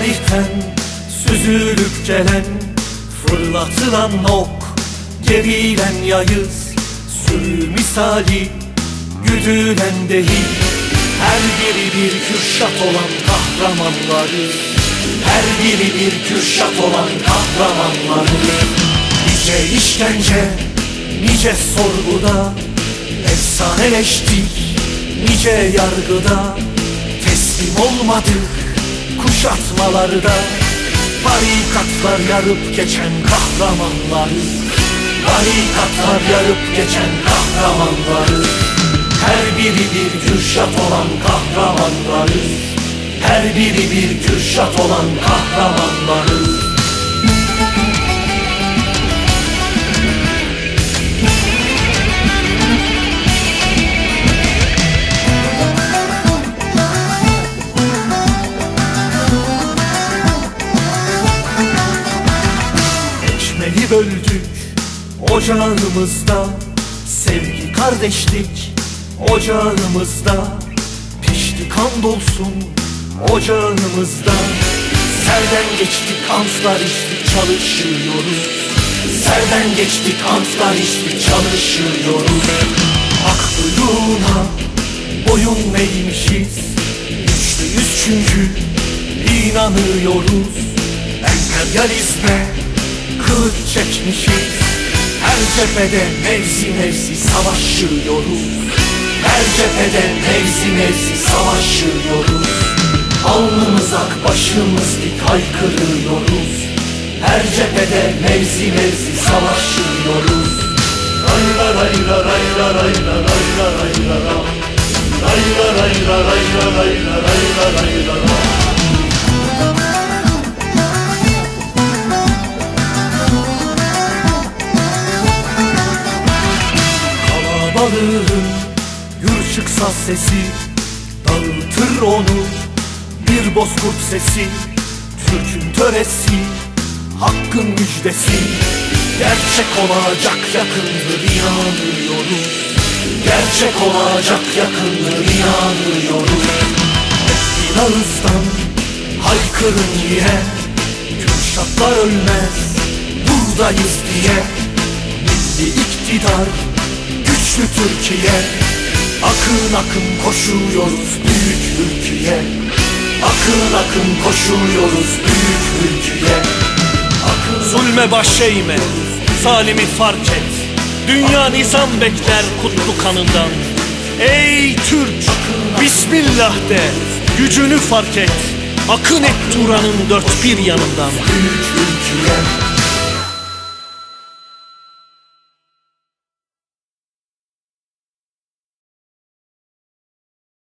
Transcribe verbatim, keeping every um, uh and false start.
tarihten süzülüp gelen, fırlatılan ok, gerilen yayız, sürü misali güdülen değil. Her biri bir Kürşat olan kahramanları, her biri bir Kürşat olan kahramanları. Nice işkence, nice sorguda efsaneleştik, nice yargıda teslim olmadık kuşatmalarda. Barikatlar yarıp geçen kahramanları, barikatlar yarıp geçen kahramanları. Her biri bir Kürşat olan kahramanları, her biri bir Kürşat olan kahramanları. Ekmeği böldük ocağımızda, sevgi kardeşlik ocağımızda. Pişti kan dolsun ocağımızda. Serden geçtik antlar içtik çalışıyoruz, serden geçtik antlar içtik çalışıyoruz. Hak buyruğuna boyun eğmişiz, güçlüyüz çünkü inanıyoruz. Emperyalizme kılıç çekmişiz, her cephede mevzi mevzi savaşıyoruz, her cephede mevzi mevzi savaşıyoruz. Alnımız ak başımız dik haykırıyoruz, her cephede mevzi mevzi savaşıyoruz. Rayla rayla rayla rayla rayla rayla rayla rayla rayla rayla rayla rayla rayla. Balığın gür çıksa sesi dağıtır onu, bir bozkurt sesi. Türk'ün töresi, hakkın müjdesi gerçek olacak yakındır inanıyoruz, gerçek olacak yakındır inanıyoruz. Hep bir ağızdan haykırın yine, Kürşatlar ölmez buradayız diye. Milli iktidar, güçlü Türkiye, akın akın koşuyoruz büyük ülkeye, akın akın koşuyoruz büyük ülkeye. Akın zulme baş eğme, zalimi fark et, dünya nizam bekler kutlu kanından. Ey Türk, Bismillah de, gücünü fark et, akın et Turan'ın dört bir yanından. Büyük ülkeye